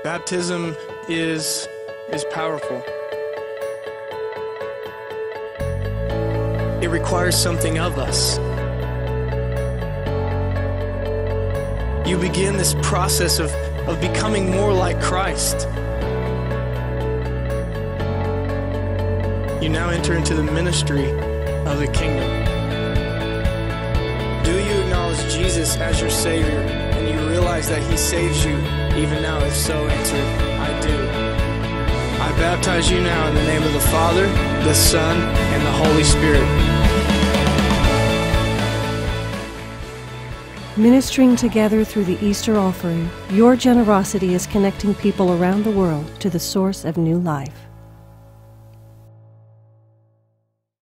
Baptism is powerful. It requires something of us. You begin this process of becoming more like Christ. You now enter into the ministry of the kingdom. Do you acknowledge Jesus as your Savior and you realize that He saves you even now? If so, answer, I do. I baptize you now in the name of the Father, the Son, and the Holy Spirit. Ministering together through the Easter offering, your generosity is connecting people around the world to the source of new life.